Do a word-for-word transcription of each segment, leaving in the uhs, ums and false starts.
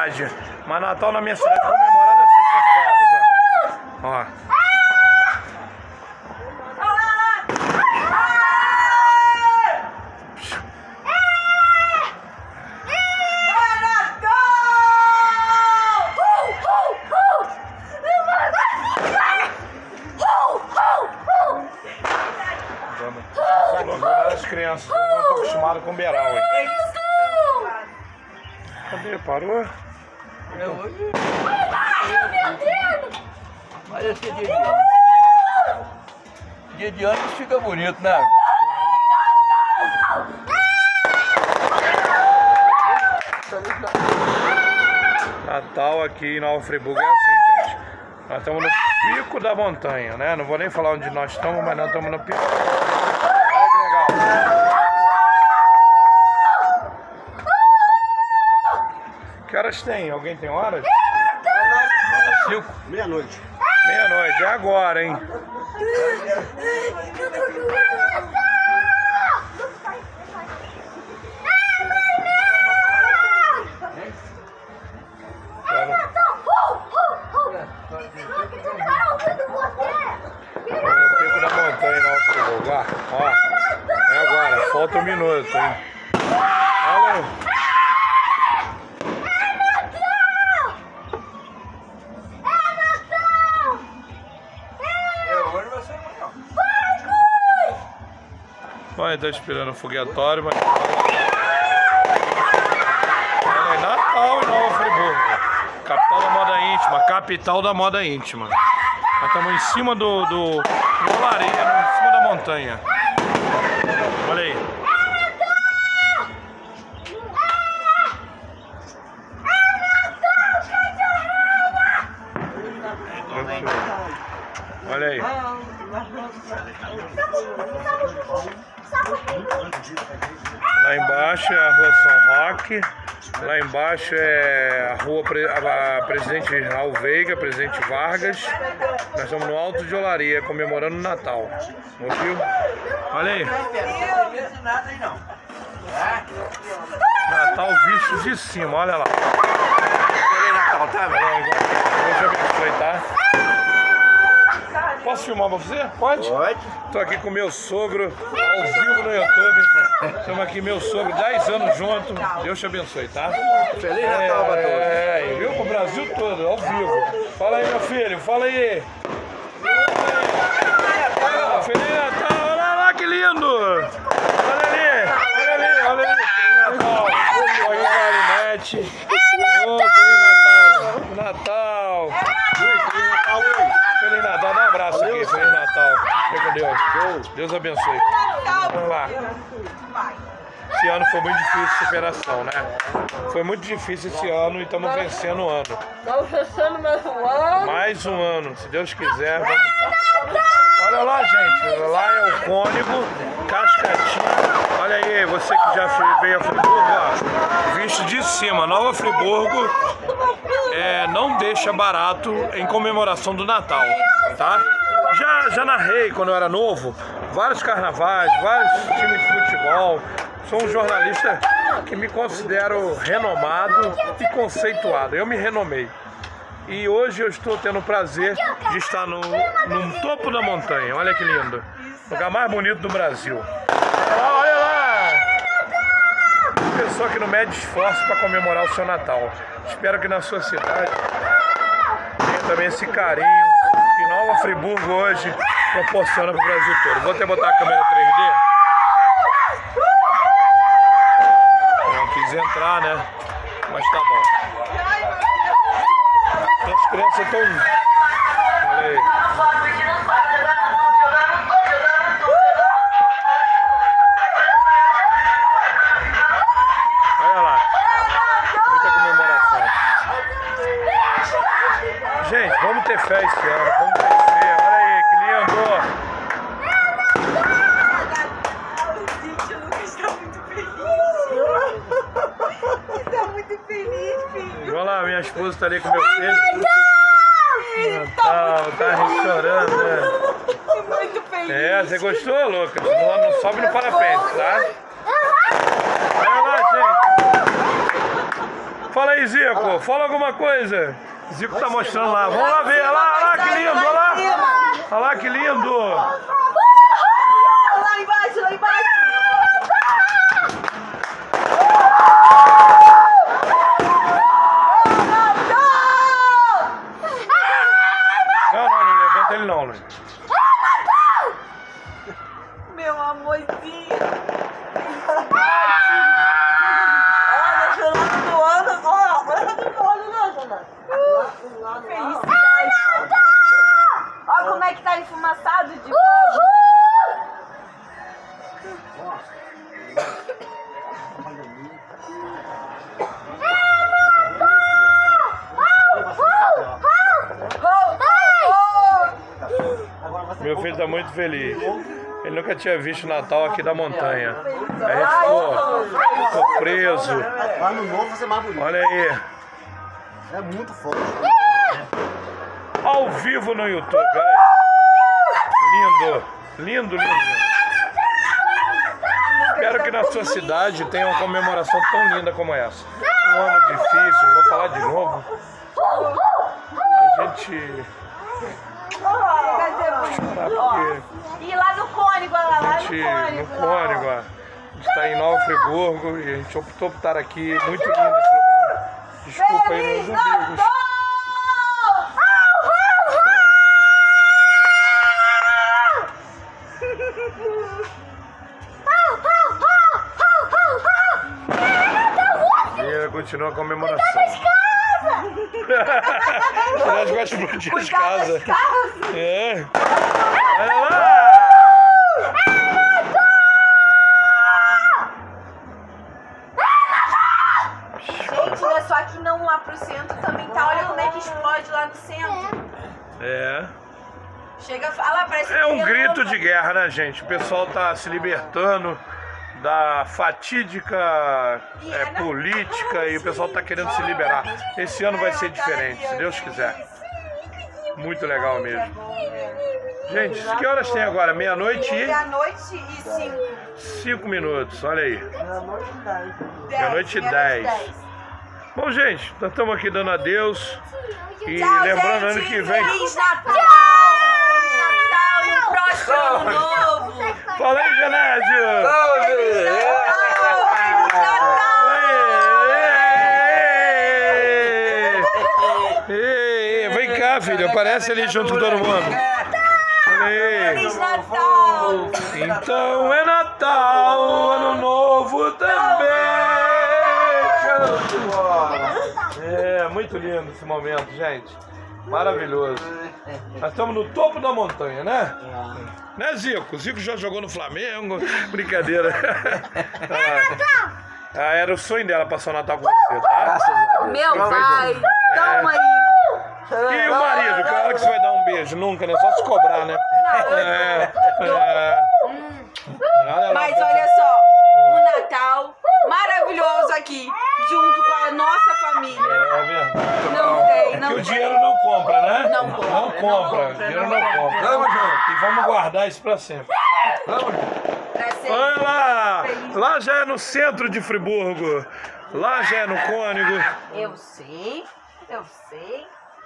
cidade. Mas Natal na minha cidade comemorado assim com fogos, ó. Ó. As crianças não estão acostumadas com beiral, hein? Cadê? Parou? É hoje. Ai, meu Deus! Olha esse dia de ano. Dia de ano fica bonito, né? Natal aqui em Nova Friburgo é assim, gente. Nós estamos no pico da montanha, né? Não vou nem falar onde nós estamos, mas nós estamos no pico. Olha que legal. Que horas tem? Alguém tem horas? Cinco. Meia-noite. Meia-noite, é agora, hein? No pico da montanha, Nova Friburgo. Ó, é agora, falta um minuto, hein? Olha. Vai, tá esperando o foguetório, mas... É Natal em Nova Friburgo. Capital da moda íntima, capital da moda íntima. Nós estamos em cima do... do... de Olaria, em cima da montanha. Olha aí. Olha aí. Lá embaixo é a rua São Roque. Lá embaixo é a rua Pre a Presidente Raul Veiga, Presidente Vargas. Nós estamos no Alto de Olaria, comemorando o Natal. Ouviu? Olha aí. Natal visto de cima, olha lá. Feliz Natal, tá? Deixa eu abençoe, tá? Posso filmar pra você? Pode? Pode. Tô aqui com meu sogro, ao vivo no YouTube. Estamos aqui, meu sogro, dez anos junto. Deus te abençoe, tá? Feliz Natal pra todos. É, viu? Com o Brasil todo, ao vivo. Fala aí, meu filho, fala aí. Ah, Feliz Natal, olha lá que lindo! Olha ali, olha ali, olha ali. Feliz Natal. Olha o Galinete. Ô, Feliz Natal. Natal. Feliz Natal, dá um abraço aqui, Feliz Natal. Fique com Deus. Deus abençoe. Vamos lá. Esse ano foi muito difícil de superação, né? Foi muito difícil esse ano e estamos vencendo o ano. Estamos fechando mais um ano. Mais um ano, se Deus quiser. Vamos... Olha lá, gente. Lá é o Cônigo, Cascatinha. Olha aí, você que já veio a Friburgo, ó. Visto de cima, Nova Friburgo. É, não deixa barato em comemoração do Natal, tá? Já, já narrei quando eu era novo, vários carnavais, vários times de futebol. Sou um jornalista que me considero renomado e conceituado. Eu me renomei. E hoje eu estou tendo o prazer de estar no, no topo da montanha. Olha que lindo. Lugar mais bonito do Brasil. Ah, olha lá! Pessoa que não mede esforço para comemorar o seu Natal. Espero que na sua cidade tenha também esse carinho que Nova Friburgo hoje proporciona para o Brasil todo. Vou até botar a câmera três D. Não quis entrar, né? Mas tá bom. As crianças estão... Olha aí. Olha lá. Muita comemoração. Gente, vamos ter fé esse ano. Vamos vencer. Olha aí, que lindo. Gente, o Lucas está muito feliz. Está muito feliz, filho. Olha lá, minha esposa está ali com meu filho. Natal, tá chorando, né? Muito feliz. É, você gostou, Lucas? Não, não sobe no parapente, tá? Olha lá, gente. Fala aí, Zico, fala alguma coisa. Zico tá mostrando lá. Vamos lá ver. Olha lá, olha lá que lindo, olha lá. Olha lá que lindo. Lá embaixo, lá embaixo. Não, não, não levanta ele não, Luiz. Meu amorzinho. Olha, seu lado do ano. Olha, olha do olho, não, dona. Felicidade. Olha como é que tá enfumaçado de fogo. Meu filho tá muito feliz. Ele nunca tinha visto o Natal aqui da montanha. Aí ficou, ficou preso. Lá no novo você é mais bonito. Olha aí. É muito forte. Ao vivo no YouTube. Olha aí. Lindo. Lindo, lindo. Espero que na sua cidade tenha uma comemoração tão linda como essa. Um ano difícil, vou falar de novo. A gente... Porque E lá no Cônigo, olha lá, lá a no gente, Cônigo. no Cônigo, ó, a gente está em Nova Friburgo e a gente optou por estar aqui. Muito lindo esse lugar. Desculpa aí, meus amigos. E continua a comemoração. Nós vai explodir as casas. É. Olha lá! Gente, não é só aqui não, lá pro centro também tá. Olha como é que explode lá no centro. É. Chega a falar, parece É um que grito louca. de guerra, né, gente? O pessoal tá se libertando da fatídica é, política e o pessoal tá querendo se liberar. Esse ano vai ser diferente, se Deus quiser. Muito legal mesmo. Gente, que horas tem agora? Meia-noite e... Meia-noite e cinco. Cinco minutos, olha aí. Meia-noite e Meia-noite dez. Bom, gente, nós estamos aqui dando adeus. E Tchau, lembrando, ano gente. que vem... Feliz Natal! Feliz Natal e um próximo ano novo! Fala aí, Genésio! Feliz Natal! Feliz Natal! Ei, ei, vem cá, filho, aparece ali junto com todo mundo. Olha aí. Feliz Natal! Então é Natal, Ano Novo também. É, muito lindo esse momento, gente. Maravilhoso. Nós estamos no topo da montanha, né? Né, Zico? O Zico já jogou no Flamengo. Brincadeira. Ah, era o sonho dela passar o Natal com você, tá? Meu pai! Toma aí! E o marido, que hora que você vai dar um beijo? Nunca, né? Só se cobrar, né? É, é. Olha lá, Mas pessoal. olha só, um Natal maravilhoso aqui, junto com a nossa família. É verdade. Não tem, É não que o tem. dinheiro não compra, né? Não compra, Não não compra. compra, O dinheiro não não compra. Vamos junto. E vamos guardar isso pra sempre. Vamos. Pra ser Olha lá! feliz. Lá já é no centro de Friburgo. Lá já é no Cônigo. Eu sei, eu sei.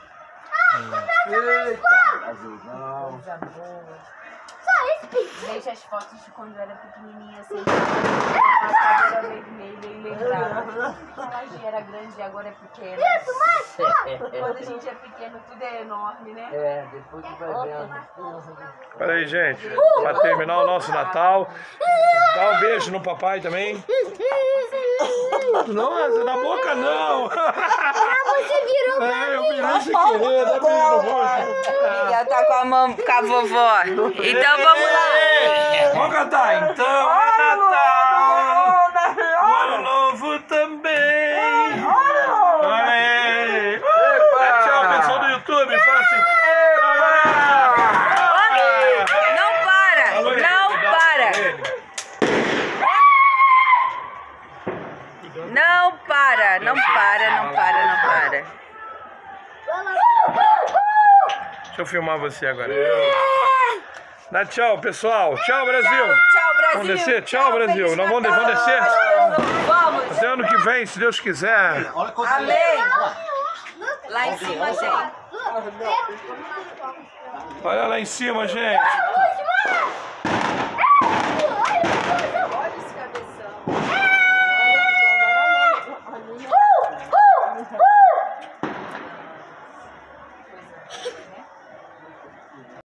Veja as fotos de quando eu era pequenininha, assim. A cadeira vermelha e lembrava. A gente era grande e agora é pequena. Quando a gente é pequeno, tudo é enorme, né? É, depois que vai vendo. Olha aí, gente. Pra terminar o nosso Natal. Dá um beijo no papai também. Nossa, na boca não. Você virou É, eu virei sem querer, dá beijo no rosto. Já tá com a mão com a vovó. Então vamos lá. Vamos cantar. Então é Natal. O Ano Novo também. Olha aí. Dá tchau, pessoal do YouTube. Fala assim. Homem, não para, Alô, ele. não Cuidado para. com ele. Não para, não para, não para, não para. Deixa eu filmar você agora. Dá tchau, pessoal. Tchau, Brasil. Tchau, tchau, Brasil. Vamos descer? Tchau, Brasil. Feliz Nós vamos- Natal. vamos descer? Vamos. Até ano que vem. vem, se Deus quiser. Olha quanto Amém. Olha. Lá em cima, gente. Olha lá em cima, gente.